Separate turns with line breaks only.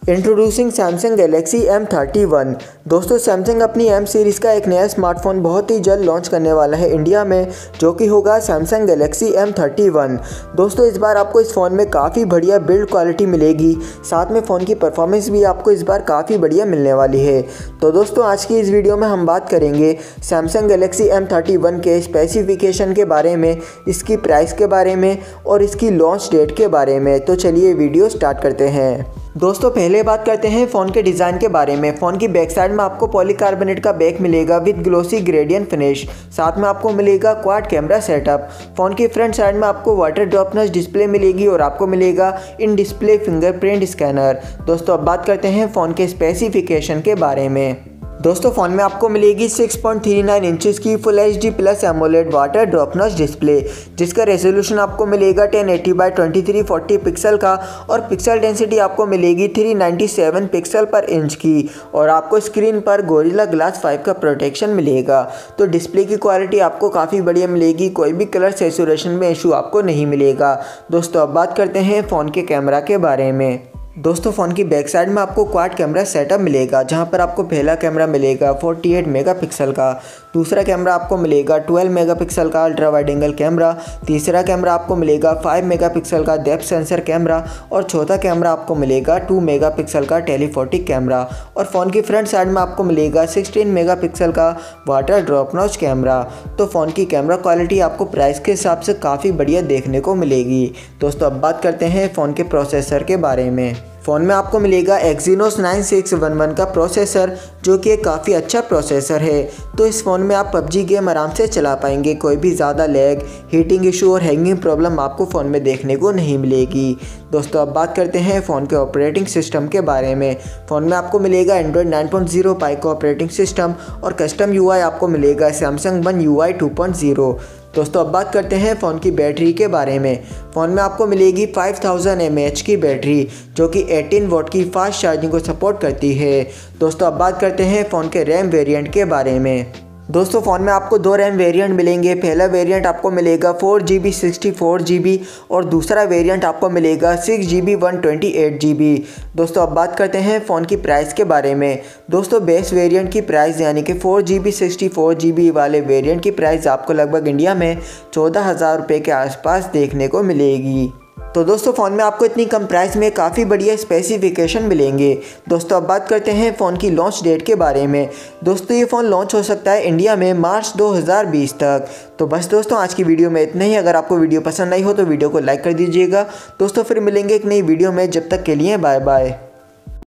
Introducing Samsung Galaxy M31। दोस्तों Samsung अपनी M series का एक नया स्मार्टफोन बहुत ही जल्द लॉन्च करने वाला है इंडिया में, जो कि होगा सैमसंग गैलेक्सी M31। दोस्तों इस बार आपको इस फ़ोन में काफ़ी बढ़िया बिल्ड क्वालिटी मिलेगी, साथ में फ़ोन की परफॉर्मेंस भी आपको इस बार काफ़ी बढ़िया मिलने वाली है। तो दोस्तों आज की इस वीडियो में हम बात करेंगे सैमसंग गैलेक्सी M31 के स्पेसिफिकेशन के बारे में, इसकी प्राइस के बारे में और इसकी लॉन्च डेट के बारे में। तो चलिए वीडियो स्टार्ट करते हैं। दोस्तों पहले बात करते हैं फ़ोन के डिज़ाइन के बारे में। फ़ोन की बैक साइड में आपको पॉलीकार्बोनेट का बैक मिलेगा विद ग्लोसी ग्रेडियंट फिनिश, साथ में आपको मिलेगा क्वाड कैमरा सेटअप। फ़ोन की फ्रंट साइड में आपको वाटर ड्रॉपनेस डिस्प्ले मिलेगी और आपको मिलेगा इन डिस्प्ले फिंगरप्रिंट स्कैनर। दोस्तों अब बात करते हैं फ़ोन के स्पेसिफिकेशन के बारे में। दोस्तों फ़ोन में आपको मिलेगी 6.39 इंचज़ की full HD plus AMOLED water drop notch display, जिसका रेजोल्यूशन आपको मिलेगा 1080x2340 पिक्सल का और पिक्सल डेंसिटी आपको मिलेगी 397 पिक्सल पर इंच की, और आपको स्क्रीन पर गोरिल्ला ग्लास 5 का प्रोटेक्शन मिलेगा। तो डिस्प्ले की क्वालिटी आपको काफ़ी बढ़िया मिलेगी, कोई भी कलर सैचुरेशन में इशू आपको नहीं मिलेगा। दोस्तों अब बात करते हैं फ़ोन के कैमरा के बारे में। दोस्तों फ़ोन की बैक साइड में आपको क्वाड कैमरा सेटअप मिलेगा, जहां पर आपको पहला कैमरा मिलेगा 48 मेगापिक्सल का, दूसरा कैमरा आपको मिलेगा 12 मेगापिक्सल का अल्ट्रा वाइड एंगल कैमरा, तीसरा कैमरा आपको मिलेगा 5 मेगापिक्सल का डेप्थ सेंसर कैमरा और चौथा कैमरा आपको मिलेगा 2 मेगापिक्सल का टेलीफोटिक कैमरा। और फ़ोन की फ्रंट साइड में आपको मिलेगा 16 मेगापिक्सल का वाटर ड्रॉप नॉच कैमरा। तो फ़ोन की कैमरा क्वालिटी आपको प्राइस के हिसाब से काफ़ी बढ़िया देखने को मिलेगी। दोस्तों अब बात करते हैं फ़ोन के प्रोसेसर के बारे में। फ़ोन में आपको मिलेगा Exynos 9611 का प्रोसेसर, जो कि एक काफ़ी अच्छा प्रोसेसर है। तो इस फ़ोन में आप PUBG गेम आराम से चला पाएंगे, कोई भी ज़्यादा लैग, हीटिंग इशू और हैंगिंग प्रॉब्लम आपको फ़ोन में देखने को नहीं मिलेगी। दोस्तों अब बात करते हैं फ़ोन के ऑपरेटिंग सिस्टम के बारे में। फ़ोन में आपको मिलेगा Android 9.0 पाई का ऑपरेटिंग सिस्टम और कस्टम UI आपको मिलेगा Samsung One UI 2.0। दोस्तों अब बात करते हैं फ़ोन की बैटरी के बारे में। फ़ोन में आपको मिलेगी 5000 mAh की बैटरी, जो कि 18 वॉट की फास्ट चार्जिंग को सपोर्ट करती है। दोस्तों अब बात करते हैं फ़ोन के रैम वेरिएंट के बारे में। दोस्तों फ़ोन में आपको दो रैम वेरिएंट मिलेंगे। पहला वेरिएंट आपको मिलेगा 4GB 64GB और दूसरा वेरिएंट आपको मिलेगा 6GB 128GB। दोस्तों अब बात करते हैं फ़ोन की प्राइस के बारे में। दोस्तों बेस वेरिएंट की प्राइस यानी कि 4GB 64GB वाले वेरिएंट की प्राइस आपको लगभग इंडिया में 14,000 रुपये के आसपास देखने को मिलेगी। तो दोस्तों फ़ोन में आपको इतनी कम प्राइस में काफ़ी बढ़िया स्पेसिफिकेशन मिलेंगे। दोस्तों अब बात करते हैं फ़ोन की लॉन्च डेट के बारे में। दोस्तों ये फ़ोन लॉन्च हो सकता है इंडिया में मार्च 2020 तक। तो बस दोस्तों आज की वीडियो में इतना ही। अगर आपको वीडियो पसंद आई हो तो वीडियो को लाइक कर दीजिएगा। दोस्तों फिर मिलेंगे एक नई वीडियो में, जब तक के लिए बाय बाय।